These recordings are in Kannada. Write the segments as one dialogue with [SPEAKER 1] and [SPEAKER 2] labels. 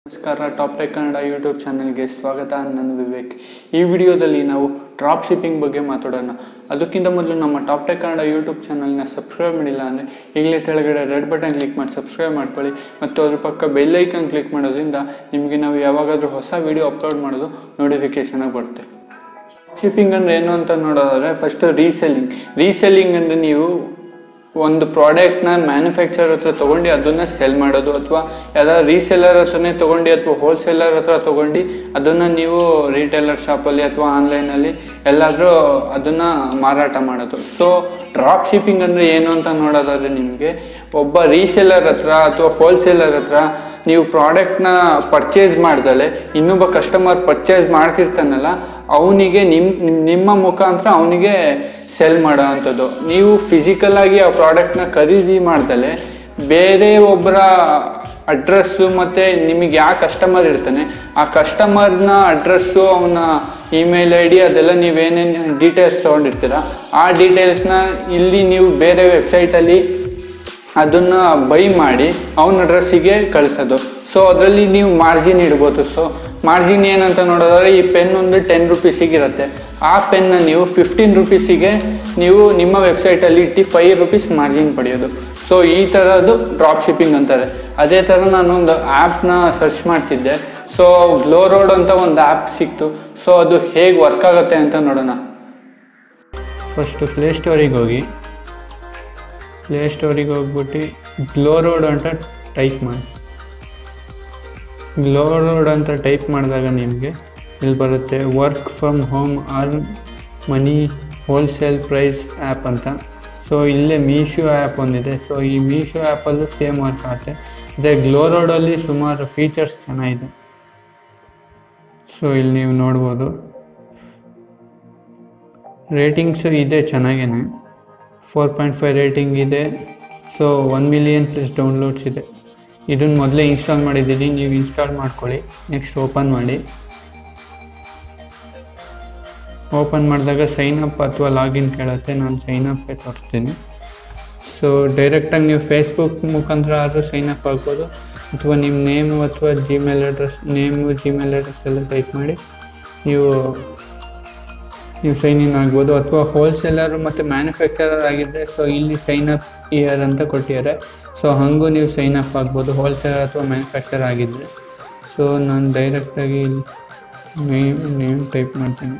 [SPEAKER 1] ನಮಸ್ಕಾರ ಟಾಪ್ ಟೆಕ್ ಕನ್ನಡ ಯೂಟ್ಯೂಬ್ ಚಾನಲ್ಗೆ ಸ್ವಾಗತ. ನಾನು ವಿವೇಕ್. ಈ ವಿಡಿಯೋದಲ್ಲಿ ನಾವು ಡ್ರಾಪ್ ಶಿಪ್ಪಿಂಗ್ ಬಗ್ಗೆ ಮಾತಾಡೋಣ. ಅದಕ್ಕಿಂತ ಮೊದಲು ನಮ್ಮ ಟಾಪ್ ಟೆಕ್ ಕನ್ನಡ ಯೂಟ್ಯೂಬ್ ಚಾನಲ್ನ ಸಬ್ಸ್ಕ್ರೈಬ್ ಮಾಡಿಲ್ಲ ಅಂದರೆ ಈಗಲೇ ಕೆಳಗಡೆ ರೆಡ್ ಬಟನ್ ಕ್ಲಿಕ್ ಮಾಡಿ ಸಬ್ಸ್ಕ್ರೈಬ್ ಮಾಡ್ಕೊಳ್ಳಿ ಮತ್ತು ಅದ್ರ ಪಕ್ಕ ಬೆಲ್ ಐಕನ್ ಕ್ಲಿಕ್ ಮಾಡೋದ್ರಿಂದ ನಿಮಗೆ ನಾವು ಯಾವಾಗಾದರೂ ಹೊಸ ವಿಡಿಯೋ ಅಪ್ಲೋಡ್ ಮಾಡೋದು ನೋಟಿಫಿಕೇಶನ್ ಆಗಿ ಬರುತ್ತೆ. ಶಿಪ್ಪಿಂಗ್ ಅಂದರೆ ಏನು ಅಂತ ನೋಡೋದಾದರೆ ಫಸ್ಟ್ ರೀಸೆಲ್ಲಿಂಗ್ ಅಂದರೆ ನೀವು ಒಂದು ಪ್ರಾಡಕ್ಟ್ನ ಮ್ಯಾನುಫ್ಯಾಕ್ಚರ್ ಹತ್ರ ತೊಗೊಂಡು ಅದನ್ನು ಸೆಲ್ ಮಾಡೋದು, ಅಥವಾ ಯಾವ್ದಾದ್ರು ರೀಸೆಲ್ಲರ್ ಹತ್ರನೇ ತೊಗೊಂಡು ಅಥವಾ ಹೋಲ್ಸೇಲರ್ ಹತ್ರ ತೊಗೊಂಡು ಅದನ್ನು ನೀವು ರಿಟೇಲರ್ ಶಾಪಲ್ಲಿ ಅಥವಾ ಆನ್ಲೈನಲ್ಲಿ ಎಲ್ಲಾದರೂ ಅದನ್ನು ಮಾರಾಟ ಮಾಡೋದು. ಸೊ ಡ್ರಾಪ್ ಶಿಪ್ಪಿಂಗ್ ಅಂದರೆ ಏನು ಅಂತ ನೋಡೋದಾದರೆ ನಿಮಗೆ ಒಬ್ಬ ರೀಸೆಲ್ಲರ್ ಹತ್ರ ಅಥವಾ ಹೋಲ್ಸೇಲರ್ ಹತ್ರ ನೀವು ಪ್ರಾಡಕ್ಟ್ನ ಪರ್ಚೇಸ್ ಮಾಡ್ದಲೆ ಇನ್ನೊಬ್ಬ ಕಸ್ಟಮರ್ ಪರ್ಚೇಸ್ ಮಾಡ್ತಿರ್ತಾನಲ್ಲ ಅವನಿಗೆ ನಿಮ್ಮ ಮುಖಾಂತರ ಅವನಿಗೆ ಸೆಲ್ ಮಾಡೋ ಅಂಥದ್ದು. ನೀವು ಫಿಸಿಕಲಾಗಿ ಆ ಪ್ರಾಡಕ್ಟ್ನ ಖರೀದಿ ಮಾಡ್ದಲೆ ಬೇರೆ ಒಬ್ಬರ ಅಡ್ರೆಸ್ಸು ಮತ್ತು ನಿಮಗೆ ಯಾವ ಕಸ್ಟಮರ್ ಇರ್ತಾನೆ ಆ ಕಸ್ಟಮರ್ನ ಅಡ್ರೆಸ್ಸು, ಅವನ ಇಮೇಲ್ ಐ ಡಿ ಅದೆಲ್ಲ ನೀವೇನೇನು ಡೀಟೇಲ್ಸ್ ತೊಗೊಂಡಿರ್ತೀರ ಆ ಡೀಟೇಲ್ಸ್ನ ಇಲ್ಲಿ ನೀವು ಬೇರೆ ವೆಬ್ಸೈಟಲ್ಲಿ ಅದನ್ನು ಬೈ ಮಾಡಿ ಅವನ ಅಡ್ರೆಸ್ಸಿಗೆ ಕಳಿಸೋದು. ಸೊ ಅದರಲ್ಲಿ ನೀವು ಮಾರ್ಜಿನ್ ಇಡ್ಬೋದು. ಸೊ ಮಾರ್ಜಿನ್ ಏನಂತ ನೋಡೋದಾದ್ರೆ ಈ ಪೆನ್ ಒಂದು 10 ರೂಪೀಸಿಗೆ ಇರುತ್ತೆ. ಆ ಪೆನ್ನ ನೀವು 15 ರೂಪೀಸಿಗೆ ನೀವು ನಿಮ್ಮ ವೆಬ್ಸೈಟಲ್ಲಿ ಇಟ್ಟು 5 ರೂಪೀಸ್ ಮಾರ್ಜಿನ್ ಪಡೆಯೋದು. ಸೊ ಈ ಥರದ್ದು ಡ್ರಾಪ್ ಶಿಪ್ಪಿಂಗ್ ಅಂತಾರೆ. ಅದೇ ಥರ ನಾನೊಂದು ಆ್ಯಪ್ನ ಸರ್ಚ್ ಮಾಡ್ತಿದ್ದೆ. ಸೊ ಗ್ಲೋ ರೋಡ್ ಅಂತ ಒಂದು ಆ್ಯಪ್ ಸಿಕ್ತು. ಸೊ ಅದು ಹೇಗೆ ವರ್ಕ್ ಆಗುತ್ತೆ ಅಂತ ನೋಡೋಣ. ಫಸ್ಟು ಪ್ಲೇಸ್ಟೋರಿಗೆ ಹೋಗ್ಬಿಟ್ಟು ಗ್ಲೋ ರೋಡ್ ಅಂತ ಟೈಪ್ ಮಾಡಿ. ಗ್ಲೋ ರೋಡ್ ಅಂತ ಟೈಪ್ ಮಾಡಿದಾಗ ನಿಮಗೆ ಇಲ್ಲಿ ಬರುತ್ತೆ work from home earn money wholesale price app ಅಂತ. ಸೊ ಇಲ್ಲೇ ಮೀಶೋ ಆ್ಯಪ್ ಒಂದಿದೆ. ಸೊ ಈ ಮೀಶೋ ಆ್ಯಪಲ್ಲೂ ಸೇಮ್ ವರ್ಕ್ ಆಗುತ್ತೆ. ಅದೇ ಗ್ಲೋ ರೋಡಲ್ಲಿ ಸುಮಾರು ಫೀಚರ್ಸ್ ಚೆನ್ನಾಗಿದೆ. ಸೊ ಇಲ್ಲಿ ನೀವು ನೋಡ್ಬೋದು ರೇಟಿಂಗ್ಸು ಇದೆ ಚೆನ್ನಾಗೇ, 4.5 ರೇಟಿಂಗ್ ಇದೆ. ಸೊ 1 ಮಿಲಿಯನ್ ಪ್ಲಸ್ ಡೌನ್ಲೋಡ್ಸ್ ಇದೆ. ಇದನ್ನು ಮೊದಲೇ ಇನ್ಸ್ಟಾಲ್ ಮಾಡಿದ್ದೀನಿ, ನೀವು ಇನ್ಸ್ಟಾಲ್ ಮಾಡ್ಕೊಳ್ಳಿ. ನೆಕ್ಸ್ಟ್ ಓಪನ್ ಮಾಡಿ. ಓಪನ್ ಮಾಡಿದಾಗ ಸೈನ್ ಅಪ್ ಅಥವಾ ಲಾಗಿನ್ ಕೇಳುತ್ತೆ. ನಾನು ಸೈನ್ ಅಪ್ಗೆ ತೋರಿಸ್ತೀನಿ. ಸೊ ಡೈರೆಕ್ಟಾಗಿ ನೀವು ಫೇಸ್ಬುಕ್ ಮುಖಾಂತರ ಆದರೂ ಸೈನ್ ಅಪ್ ಆಗ್ಬೋದು, ಅಥವಾ ನಿಮ್ಮ ನೇಮು ಅಥವಾ ಜಿಮೇಲ್ ಅಡ್ರೆಸ್ ಎಲ್ಲ ಟೈಪ್ ಮಾಡಿ ನೀವು ಸೈನ್ ಇನ್ ಆಗ್ಬೋದು. ಅಥವಾ ಹೋಲ್ಸೇಲರು ಮತ್ತು ಮ್ಯಾನುಫ್ಯಾಕ್ಚರರ್ ಆಗಿದ್ದರೆ ಸೊ ಇಲ್ಲಿ ಸೈನ್ ಅಪ್ ಇಯರ್ ಅಂತ ಕೊಟ್ಟಿದ್ದಾರೆ. ಸೊ ಹಾಗೂ ನೀವು ಸೈನ್ ಅಪ್ ಆಗ್ಬೋದು ಹೋಲ್ಸೇಲರ್ ಅಥವಾ ಮ್ಯಾನುಫ್ಯಾಕ್ಚರ್ ಆಗಿದ್ದರೆ. ಸೊ ನಾನು ಡೈರೆಕ್ಟಾಗಿ ನೇಮ್ ಟೈಪ್ ಮಾಡ್ತೀನಿ.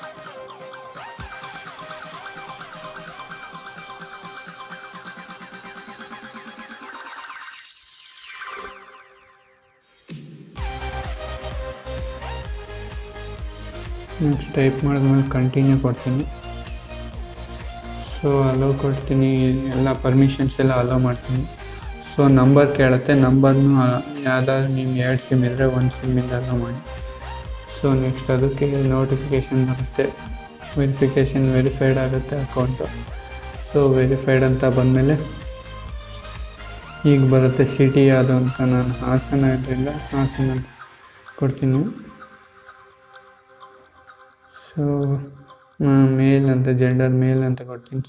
[SPEAKER 1] ನೆಕ್ಸ್ಟ್ ಟೈಪ್ ಮಾಡಿದ್ಮೇಲೆ ಕಂಟಿನ್ಯೂ ಕೊಡ್ತೀನಿ. ಸೊ ಅಲೋ ಕೊಡ್ತೀನಿ, ಎಲ್ಲ ಪರ್ಮಿಷನ್ಸ್ ಎಲ್ಲ ಅಲೋ ಮಾಡ್ತೀನಿ. ಸೊ ನಂಬರ್ ಕೇಳುತ್ತೆ, ನಂಬರ್ನು ಯಾವ್ದಾದ್ರು ನೀವು 2 ಸಿಮ್ ಇದ್ದರೆ 1 ಸಿಮ್ಮಿಂದ ಅಲೋ ಮಾಡಿ. ಸೊ ನೆಕ್ಸ್ಟ್ ಅದಕ್ಕೆ ನೋಟಿಫಿಕೇಷನ್ ಬರುತ್ತೆ, ವೆರಿಫೈಡ್ ಆಗುತ್ತೆ ಅಕೌಂಟು. ಸೊ ವೆರಿಫೈಡ್ ಅಂತ ಬಂದಮೇಲೆ ಈಗ ಬರುತ್ತೆ ಸಿಟಿ ಯಾವುದು ಅಂತ. ನಾನು ಹಾಸನ ಇರಲಿಲ್ಲ, ಹಾಸನ ಕೊಡ್ತೀನಿ. ಸೊ ಮೇಲ್ ಅಂತ, ಜೆಂಡರ್ ಮೇಲ್ ಅಂತ ಕೊಡ್ತೀನಿ.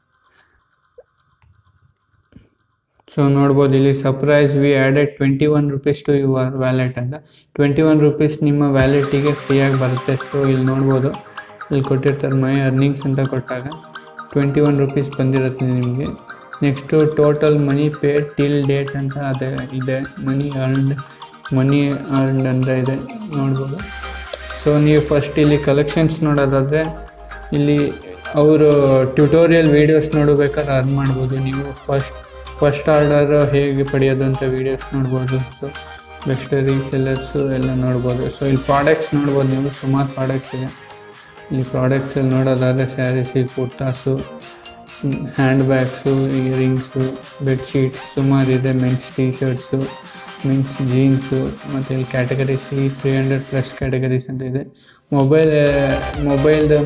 [SPEAKER 1] ಸೊ ನೋಡ್ಬೋದು ಇಲ್ಲಿ surprise we added 21 rupees to your wallet ಅಂತ. 21 ರೂಪೀಸ್ ನಿಮ್ಮ ವ್ಯಾಲೆಟಿಗೆ ಫ್ರೀಯಾಗಿ ಬರುತ್ತೆ. ಸೊ ಇಲ್ಲಿ ನೋಡ್ಬೋದು, ಇಲ್ಲಿ ಕೊಟ್ಟಿರ್ತಾರೆ ಮೈ ಅರ್ನಿಂಗ್ಸ್ ಅಂತ ಕೊಟ್ಟಾಗ 21 ರೂಪೀಸ್ ಬಂದಿರುತ್ತೆ ನಿಮಗೆ. Next total money paid till date ಅಂತ ಅದೇ ಇದೆ. ಮನಿ ಅರ್ನ್ಡ್ ಅಂತ ಇದೆ ನೋಡ್ಬೋದು. ಸೊ ನೀವು ಫಸ್ಟ್ ಇಲ್ಲಿ ಕಲೆಕ್ಷನ್ಸ್ ನೋಡೋದಾದರೆ ಇಲ್ಲಿ ಅವರು ಟ್ಯುಟೋರಿಯಲ್ ವೀಡಿಯೋಸ್ ನೋಡಬೇಕಾದ್ರೆ ಅರ್ನ್ ಮಾಡ್ಬೋದು. ನೀವು ಫಸ್ಟ್ ಆರ್ಡರ್ ಹೇಗೆ ಪಡೆಯೋದು ಅಂತ ವೀಡಿಯೋಸ್ ನೋಡ್ಬೋದು. ಸೊ ಬೆಸ್ಟ್ ರೀಸೆಲ್ಲರ್ಸು ಎಲ್ಲ ನೋಡ್ಬೋದು. ಸೊ ಇಲ್ಲಿ ಪ್ರಾಡಕ್ಟ್ಸ್ ನೋಡ್ಬೋದು, ನೀವು ಸುಮಾರು ಪ್ರಾಡಕ್ಟ್ಸ್ ಇದೆ. ಇಲ್ಲಿ ಪ್ರಾಡಕ್ಟ್ಸಲ್ಲಿ ನೋಡೋದಾದರೆ saris, kurtas, handbags, earrings, bedsheets ಸುಮಾರಿದೆ. Men's T shirts, men's jeans, ಮತ್ತು ಇಲ್ಲಿ ಕ್ಯಾಟಗರೀಸ್ 300+ ಕ್ಯಾಟಗರೀಸ್ ಅಂತ ಇದೆ. ಮೊಬೈಲ್ದು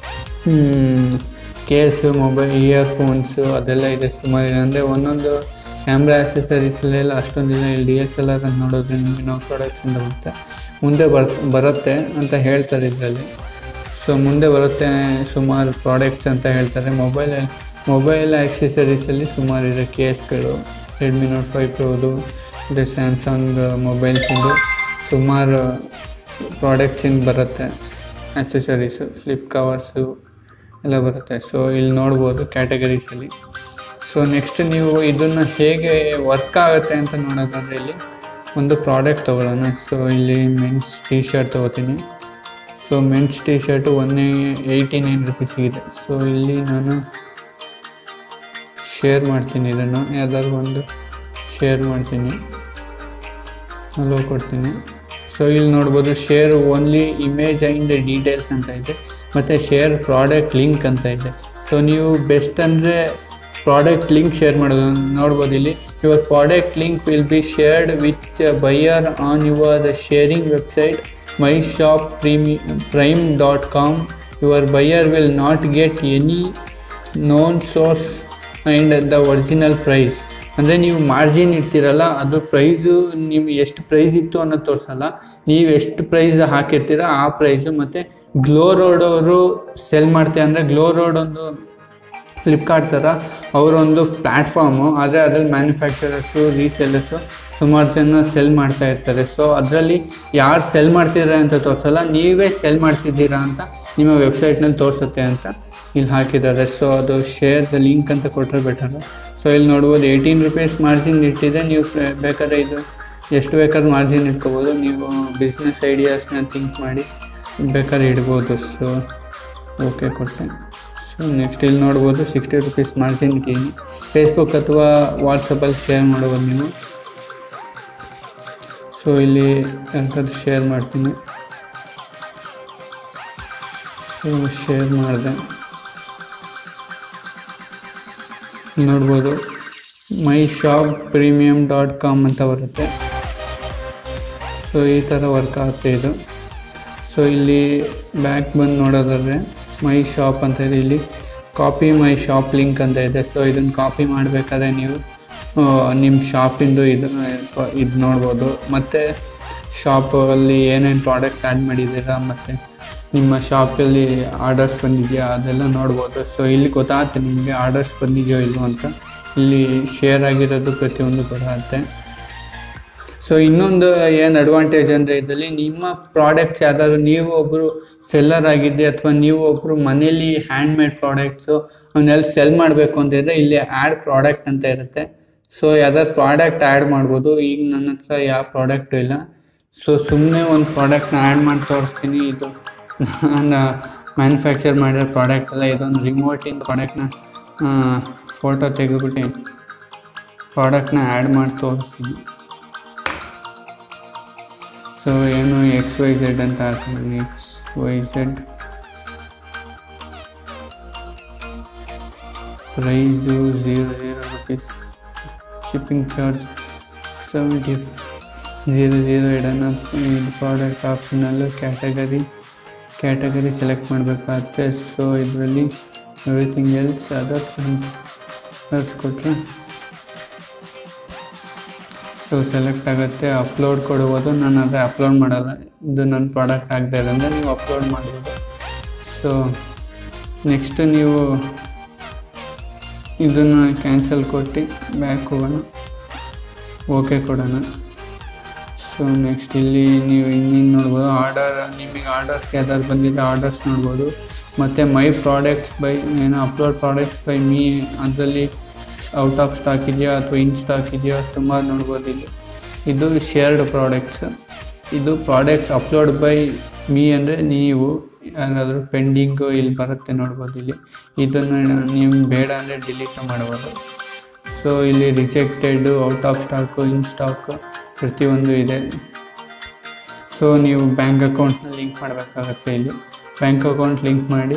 [SPEAKER 1] ಕೇಸು, ಇಯರ್ಫೋನ್ಸು ಅದೆಲ್ಲ ಇದೆ ಸುಮಾರು. ಅಂದರೆ ಒಂದೊಂದು ಕ್ಯಾಮ್ರಾ ಆಕ್ಸೆಸರೀಸಲ್ಲೆಲ್ಲ ಅಷ್ಟೊಂದಿಲ್ಲ. ಇಲ್ಲಿ DSLR ಅಂತ ನೋಡೋದ್ರೆ ನಿಮಗೆ ನಾವು ಪ್ರಾಡಕ್ಟ್ಸ್ ಅಂತ ಮುಂದೆ ಬರುತ್ತೆ ಅಂತ ಹೇಳ್ತಾರೆ ಇದರಲ್ಲಿ. ಸೊ ಮುಂದೆ ಬರುತ್ತೆ ಸುಮಾರು ಪ್ರಾಡಕ್ಟ್ಸ್ ಅಂತ ಹೇಳ್ತಾರೆ. ಮೊಬೈಲ್ ಆಕ್ಸೆಸರೀಸಲ್ಲಿ ಸುಮಾರು ಇದೆ. ಕೇಸ್ಗಳು, ರೆಡ್ಮಿ ನೋಟ್ 5 ಪ್ರೋದು, ಇದು ಸ್ಯಾಮ್ಸಂಗ್ ಮೊಬೈಲ್ಸಿಂದು ಸುಮಾರು ಪ್ರಾಡಕ್ಟ್ಸಿಂದ ಬರುತ್ತೆ, ಆಕ್ಸೆಸರೀಸು, ಫ್ಲಿಪ್ ಕವರ್ಸು ಎಲ್ಲ ಬರುತ್ತೆ. ಸೊ ಇಲ್ಲಿ ನೋಡ್ಬೋದು ಕ್ಯಾಟಗರೀಸಲ್ಲಿ. ಸೊ ನೆಕ್ಸ್ಟ್ ನೀವು ಇದನ್ನು ಹೇಗೆ ವರ್ಕ್ ಆಗುತ್ತೆ ಅಂತ ನೋಡೋದಾದರೆ ಇಲ್ಲಿ ಒಂದು ಪ್ರಾಡಕ್ಟ್ ತೊಗೊಳ್ಳೋಣ. ಸೊ ಇಲ್ಲಿ ಮೆನ್ಸ್ ಟೀ ಶರ್ಟ್ ತೊಗೋತೀನಿ. ಸೊ ಮೆನ್ಸ್ ಟೀ ಶರ್ಟು 189 ರುಪೀಸಿಗಿದೆ. ಸೊ ಇಲ್ಲಿ ನಾನು ಶೇರ್ ಮಾಡ್ತೀನಿ, ಇದನ್ನು ಯಾವ್ದಾದ್ರು ಒಂದು ಶೇರ್ ಮಾಡ್ತೀನಿ, ಅಲೋ ಕೊಡ್ತೀನಿ. ಸೊ ಇಲ್ಲಿ ನೋಡ್ಬೋದು share only image and details ಅಂತ ಇದೆ, ಮತ್ತು ಶೇರ್ ಪ್ರಾಡಕ್ಟ್ ಲಿಂಕ್ ಅಂತ ಇದೆ. ಸೊ ನೀವು ಬೆಸ್ಟ್ ಅಂದರೆ ಪ್ರಾಡಕ್ಟ್ ಲಿಂಕ್ ಶೇರ್ ಮಾಡೋದು. ನೋಡ್ಬೋದು ಇಲ್ಲಿ your product link will be shared with buyer on your sharing website myshopprime.com. Your buyer will not get any known source and the original price. ಅಂದರೆ ನೀವು ಮಾರ್ಜಿನ್ ಇಡ್ತೀರಲ್ಲ, ಅದು ಪ್ರೈಸು ನಿಮ್ಗೆ ಎಷ್ಟು ಪ್ರೈಸ್ ಇತ್ತು ಅನ್ನೋದು ತೋರಿಸಲ್ಲ, ನೀವು ಎಷ್ಟು ಪ್ರೈಸ್ ಹಾಕಿರ್ತೀರ ಆ ಪ್ರೈಸು. ಮತ್ತು ಗ್ಲೋ ರೋಡ್ ಅವರು ಸೆಲ್ ಮಾಡ್ತೀವಿ ಅಂದರೆ, ಗ್ಲೋ ರೋಡ್ ಒಂದು ಫ್ಲಿಪ್ಕಾರ್ಟ್ ಥರ ಅವರೊಂದು ಪ್ಲ್ಯಾಟ್ಫಾರ್ಮು, ಆದರೆ ಅದ್ರಲ್ಲಿ ಮ್ಯಾನುಫ್ಯಾಕ್ಚರರ್ಸು, ರೀಸೆಲ್ಲರ್ಸು ಸುಮಾರು ಜನ ಸೆಲ್ ಮಾಡ್ತಾ ಇರ್ತಾರೆ. ಸೊ ಅದರಲ್ಲಿ ಯಾರು ಸೆಲ್ ಮಾಡ್ತಿದ್ದಾರೆ ಅಂತ ತೋರಿಸಲ್ಲ, ನೀವೇ ಸೆಲ್ ಮಾಡ್ತಿದ್ದೀರಾ ಅಂತ ನಿಮ್ಮ ವೆಬ್ಸೈಟ್ನಲ್ಲಿ ತೋರಿಸುತ್ತೆ ಅಂತ ಇಲ್ಲಿ ಹಾಕಿದ್ದಾರೆ. ಸೊ ಅದು ಶೇರ್ ದ ಲಿಂಕ್ ಅಂತ ಕೊಟ್ಟರೆ ಬೆಟರು. ಸೊ ಇಲ್ಲಿ ನೋಡ್ಬೋದು 18 ರೂಪೀಸ್ ಮಾರ್ಜಿನ್ ಇಟ್ಟಿದೆ. ನೀವು ಬೇಕಾದ್ರೆ ಇದು ಎಷ್ಟು ಬೇಕಾದ್ರೂ ಮಾರ್ಜಿನ್ ಇಟ್ಕೋಬೋದು, ನೀವು ಬಿಸ್ನೆಸ್ ಐಡಿಯಾಸ್ನ ಥಿಂಕ್ ಮಾಡಿ ಬೇಕಾದ್ರೆ ಇಡ್ಬೋದು. ಸೊ ಓಕೆ ಕೊಟ್ಟೆ. ಸೊ ನೆಕ್ಸ್ಟ್ ಇಲ್ಲಿ ನೋಡ್ಬೋದು 60 ರೂಪೀಸ್ ಮಾರ್ಜಿನ್ ಇಟ್ಟಿದ್ದೀನಿ. ಫೇಸ್ಬುಕ್ ಅಥವಾ ವಾಟ್ಸಪ್ಪಲ್ಲಿ ಶೇರ್ ಮಾಡ್ಬೋದು ನೀವು. ಸೊ ಇಲ್ಲಿ ಯಾಕಾದ್ರೂ ಶೇರ್ ಮಾಡ್ತೀನಿ. ಸೊ ಶೇರ್ ಮಾಡಿದೆ, ನೋಡ್ಬೋದು myshopprime.com ಅಂತ ಬರುತ್ತೆ. ಸೊ ಈ ಥರ ವರ್ಕ್ ಆಗುತ್ತೆ ಇದು. ಸೊ ಇಲ್ಲಿ ಬ್ಯಾಕ್ ಬಂದು ನೋಡೋದಾದರೆ ಮೈ ಶಾಪ್ ಅಂತ ಇದೆ, ಇಲ್ಲಿ ಕಾಪಿ ಮೈ ಶಾಪ್ ಲಿಂಕ್ ಅಂತ ಇದೆ. ಸೊ ಇದನ್ನು ಕಾಪಿ ಮಾಡಬೇಕಾದ್ರೆ ನೀವು ನಿಮ್ಮ ಶಾಪಿಂದು ಇದು ನೋಡ್ಬೋದು, ಮತ್ತು ಶಾಪಲ್ಲಿ ಏನೇನು ಪ್ರಾಡಕ್ಟ್ಸ್ ಆ್ಯಡ್ ಮಾಡಿದ್ದೀರಾ, ಮತ್ತು ನಿಮ್ಮ ಶಾಪಲ್ಲಿ ಆರ್ಡರ್ಸ್ ಬಂದಿದೆಯಾ ಅದೆಲ್ಲ ನೋಡ್ಬೋದು. ಸೊ ಇಲ್ಲಿ ಗೊತ್ತಾಗುತ್ತೆ ನಿಮಗೆ ಆರ್ಡರ್ಸ್ ಬಂದಿದೆಯೋ ಇಲ್ಲೋ ಅಂತ. ಇಲ್ಲಿ ಶೇರ್ ಆಗಿರೋದು ಪ್ರತಿಯೊಂದು ಬರುತ್ತೆ. ಸೊ ಇನ್ನೊಂದು ಏನು ಅಡ್ವಾಂಟೇಜ್ ಅಂದರೆ ಇದರಲ್ಲಿ ನಿಮ್ಮ ಪ್ರಾಡಕ್ಟ್ಸ್ ಯಾವ್ದಾದ್ರು ನೀವು ಒಬ್ಬರು ಸೆಲ್ಲರ್ ಆಗಿದ್ದೆ ಅಥವಾ ನೀವು ಒಬ್ಬರು ಮನೇಲಿ ಹ್ಯಾಂಡ್ಮೇಡ್ ಪ್ರಾಡಕ್ಟ್ಸು ಅವನ್ನೆಲ್ಲ ಸೆಲ್ ಮಾಡಬೇಕು ಅಂತಿದ್ರೆ ಇಲ್ಲಿ ಆ್ಯಡ್ ಪ್ರಾಡಕ್ಟ್ ಅಂತ ಇರುತ್ತೆ. ಸೊ ಯಾವ್ದಾದ್ರು ಪ್ರಾಡಕ್ಟ್ ಆ್ಯಡ್ ಮಾಡ್ಬೋದು. ಈಗ ನನ್ನ ಹತ್ರ ಯಾವ ಪ್ರಾಡಕ್ಟು ಇಲ್ಲ, ಸೊ ಸುಮ್ಮನೆ ಒಂದು ಪ್ರಾಡಕ್ಟ್ನ ಆ್ಯಡ್ ಮಾಡಿ ತೋರಿಸ್ತೀನಿ. ಇದು ನಾನು ಮ್ಯಾನುಫ್ಯಾಕ್ಚರ್ ಮಾಡಿರೋ ಪ್ರಾಡಕ್ಟ್ ಅಲ್ಲ, ಇದೊಂದು ರಿಮೋಟಿಂದ ಪ್ರಾಡಕ್ಟ್ನ ಫೋಟೋ ತೆಗೆದುಬಿಟ್ಟು ಪ್ರಾಡಕ್ಟ್ನ ಆ್ಯಡ್ ಮಾಡಿ ತೋರಿಸ್ತೀನಿ. ಸೊ ಏನು XYZ ಅಂತ ಹಾಕ್ತೀನಿ, XYZ price 00 rupees, shipping charge 70 00 ಇಡೋಣ. ಇದು ಪ್ರಾಡಕ್ಟ್ ಆಪ್ಷನಲ್ಲು ಕ್ಯಾಟಗರಿ ಸೆಲೆಕ್ಟ್ ಮಾಡಬೇಕಾಗುತ್ತೆ. ಸೊ ಇದರಲ್ಲಿ ಎವ್ರಿಥಿಂಗ್ ಎಲ್ಸ್ ಅದರ್ಸ್ ಕೊಟ್ಟರೆ ಸೊ ಸೆಲೆಕ್ಟ್ ಆಗುತ್ತೆ. ಅಪ್ಲೋಡ್ ಕೊಡ್ಬೋದು, ನಾನು ಆದರೆ ಅಪ್ಲೋಡ್ ಮಾಡಲ್ಲ, ಇದು ನನ್ನ ಪ್ರಾಡಕ್ಟ್ ಆಗದೆ ಇರೋಂದ್ರೆ ನೀವು ಅಪ್ಲೋಡ್ ಮಾಡ್ಬೋದು. ಸೊ ನೆಕ್ಸ್ಟು ನೀವು ಇದನ್ನು ಕ್ಯಾನ್ಸಲ್ ಕೊಟ್ಟು ಬ್ಯಾಕ್ ಹೋಗೋಣ, ಓಕೆ ಕೊಡೋಣ. ಸೊ ನೆಕ್ಸ್ಟ್ ಇಲ್ಲಿ ನೀವು ಇನ್ನೇನು ನೋಡ್ಬೋದು, ನಿಮಗೆ ಆರ್ಡರ್ಸ್ ಯಾವ್ದಾದ್ರು ಬಂದಿದ್ದರೆ ಆರ್ಡರ್ಸ್ ನೋಡ್ಬೋದು. ಮತ್ತು ಮೈ ಪ್ರಾಡಕ್ಟ್ಸ್ ಬೈ ಏನೋ ಅಪ್ಲೋಡ್ ಪ್ರಾಡಕ್ಟ್ಸ್ ಬೈ ಮೀ, ಅದರಲ್ಲಿ ಔಟ್ ಆಫ್ ಸ್ಟಾಕ್ ಇದೆಯಾ ಅಥವಾ ಇನ್ ಸ್ಟಾಕ್ ಇದೆಯಾ ಸುಮಾರು ನೋಡ್ಬೋದು. ಇಲ್ಲಿ ಇದು ಶೇರ್ಡ್ ಪ್ರಾಡಕ್ಟ್ಸ್, ಇದು ಪ್ರಾಡಕ್ಟ್ಸ್ ಅಪ್ಲೋಡ್ ಬೈ ಮೀ ಅಂದರೆ ನೀವು ಯಾರಾದರೂ ಪೆಂಡಿಂಗು ಇಲ್ಲಿ ಬರುತ್ತೆ ನೋಡ್ಬೋದು. ಇಲ್ಲಿ ಇದನ್ನು ನೀವು ಬೇಡ ಅಂದರೆ ಡಿಲೀಟ್ ಮಾಡ್ಬೋದು. ಸೊ ಇಲ್ಲಿ rejected, out of stock, in stock ಪ್ರತಿಯೊಂದು ಇದೆ. ಸೊ ನೀವು ಬ್ಯಾಂಕ್ ಅಕೌಂಟ್ನ ಲಿಂಕ್ ಮಾಡಬೇಕಾಗತ್ತೆ. ಇಲ್ಲಿ ಬ್ಯಾಂಕ್ ಅಕೌಂಟ್ ಲಿಂಕ್ ಮಾಡಿ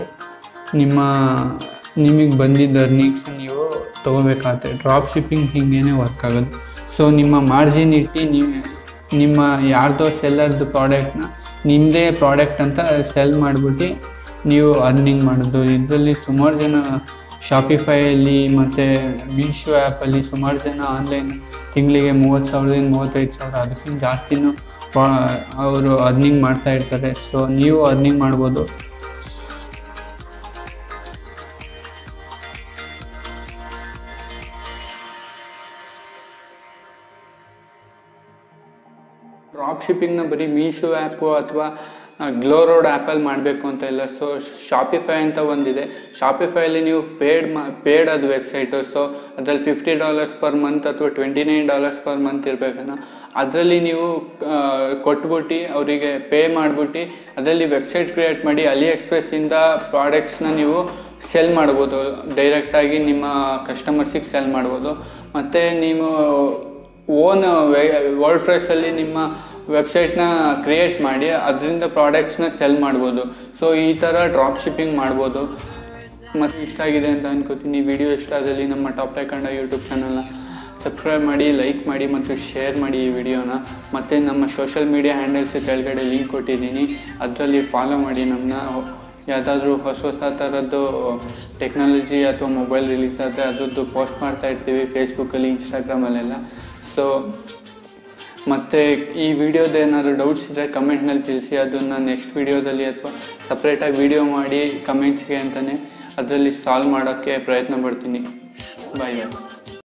[SPEAKER 1] ನಿಮಗೆ ಬಂದಿದ್ದ ಅರ್ನಿಂಗ್ಸ್ ನೀವು ತೊಗೋಬೇಕಾಗುತ್ತೆ. ಡ್ರಾಪ್ ಶಿಪ್ಪಿಂಗ್ ಹಿಂಗೇನೆ ವರ್ಕ್ ಆಗೋದು. ಸೊ ನಿಮ್ಮ ಮಾರ್ಜಿನ್ ಇಟ್ಟು ನಿಮ್ಮ ಯಾರ್ದೋ ಸೆಲ್ಲರ್ದು ಪ್ರಾಡಕ್ಟ್ನ ನಿಮ್ಮದೇ ಪ್ರಾಡಕ್ಟ್ ಅಂತ ಸೆಲ್ ಮಾಡಿಬಿಟ್ಟು ನೀವು ಅರ್ನಿಂಗ್ ಮಾಡೋದು. ಇದರಲ್ಲಿ ಸುಮಾರು ಜನ ಶಾಪಿಫೈಯಲ್ಲಿ ಮತ್ತು ಮೀಶೋ ಆ್ಯಪಲ್ಲಿ ಸುಮಾರು ಜನ ಆನ್ಲೈನ್ ತಿಂಗಳಿಗೆ 30,000 35,000 ಅದಕ್ಕಿಂತ ಜಾಸ್ತಿನೂ ಅವರು ಅರ್ನಿಂಗ್ ಮಾಡ್ತಾ ಇರ್ತಾರೆ. ಸೊ ನೀವು ಅರ್ನಿಂಗ್ ಮಾಡ್ಬೋದು. ಶಿಪ್ಪಿಂಗ್ನ ಬರೀ ಮೀಶೋ ಆ್ಯಪು ಅಥವಾ ಗ್ಲೋರೋಡ್ ಆ್ಯಪಲ್ಲಿ ಮಾಡಬೇಕು ಅಂತ ಇಲ್ಲ. ಸೊ ಶಾಪಿಫೈ ಅಂತ ಒಂದಿದೆ. ಶಾಪಿಫೈಲಿ ನೀವು ಪೇಡ್ ಅದು ವೆಬ್ಸೈಟು. ಸೊ ಅದರಲ್ಲಿ $50 ಪರ್ ಮಂತ್ ಅಥವಾ $29 ಪರ್ ಮಂತ್ ಇರಬೇಕನ್ನ ಅದರಲ್ಲಿ ನೀವು ಕೊಟ್ಬಿಟ್ಟು ಅವರಿಗೆ ಪೇ ಮಾಡಿಬಿಟ್ಟು ಅದರಲ್ಲಿ ವೆಬ್ಸೈಟ್ ಕ್ರಿಯೇಟ್ ಮಾಡಿ AliExpress-ಇಂದ ಪ್ರಾಡಕ್ಟ್ಸ್ನ ನೀವು ಸೆಲ್ ಮಾಡ್ಬೋದು. ಡೈರೆಕ್ಟಾಗಿ ನಿಮ್ಮ ಕಸ್ಟಮರ್ಸಿಗೆ ಸೆಲ್ ಮಾಡ್ಬೋದು. ಮತ್ತು ನೀವು ಓನ್ ವರ್ಡ್ಪ್ರೆಸ್ಸಲ್ಲಿ ನಿಮ್ಮ ವೆಬ್ಸೈಟ್ನ ಕ್ರಿಯೇಟ್ ಮಾಡಿ ಅದರಿಂದ ಪ್ರಾಡಕ್ಟ್ಸ್ನ ಸೆಲ್ ಮಾಡ್ಬೋದು. ಸೊ ಈ ಥರ ಡ್ರಾಪ್ ಶಿಪ್ಪಿಂಗ್ ಮಾಡ್ಬೋದು. ಮತ್ತು ಇಷ್ಟ ಆಗಿದೆ ಅಂತ ಅನ್ಕೋತೀನಿ. ವಿಡಿಯೋ ಇಷ್ಟ ಆದಲ್ಲಿ ನಮ್ಮ ಟಾಪ್ ಟೆಕ್ ಕನ್ನಡ ಯೂಟ್ಯೂಬ್ ಚಾನಲ್ನ ಸಬ್ಸ್ಕ್ರೈಬ್ ಮಾಡಿ, ಲೈಕ್ ಮಾಡಿ ಮತ್ತು ಶೇರ್ ಮಾಡಿ ಈ ವಿಡಿಯೋನ. ಮತ್ತು ನಮ್ಮ ಸೋಷಲ್ ಮೀಡಿಯಾ ಹ್ಯಾಂಡಲ್ಸ್ ಕೆಳಗಡೆ ಲಿಂಕ್ ಕೊಟ್ಟಿದ್ದೀನಿ, ಅದರಲ್ಲಿ ಫಾಲೋ ಮಾಡಿ ನಮ್ಮನ್ನ. ಯಾವುದಾದ್ರೂ ಹೊಸ ಥರದ್ದು ಟೆಕ್ನಾಲಜಿ ಅಥವಾ ಮೊಬೈಲ್ ರಿಲೀಸ್ ಆದರೆ ಅದರದ್ದು ಪೋಸ್ಟ್ ಮಾಡ್ತಾ ಇರ್ತೀವಿ ಫೇಸ್ಬುಕ್ಕಲ್ಲಿ, ಇನ್ಸ್ಟಾಗ್ರಾಮಲ್ಲೆಲ್ಲ. ಸೊ ಮತ್ತು ಈ ವಿಡಿಯೋದ ಏನಾದರೂ ಡೌಟ್ಸ್ ಇದ್ದರೆ ಕಮೆಂಟ್ನಲ್ಲಿ ತಿಳಿಸಿ. ಅದನ್ನು ನೆಕ್ಸ್ಟ್ ವಿಡಿಯೋದಲ್ಲಿ ಅಥವಾ ಸಪ್ರೇಟಾಗಿ ವಿಡಿಯೋ ಮಾಡಿ ಕಮೆಂಟ್ಸ್ಗೆ ಅಂತಲೇ ಅದರಲ್ಲಿ ಸಾಲ್ವ್ ಮಾಡೋಕ್ಕೆ ಪ್ರಯತ್ನ ಪಡ್ತೀನಿ. ಬಾಯ್ ಬಾಯ್.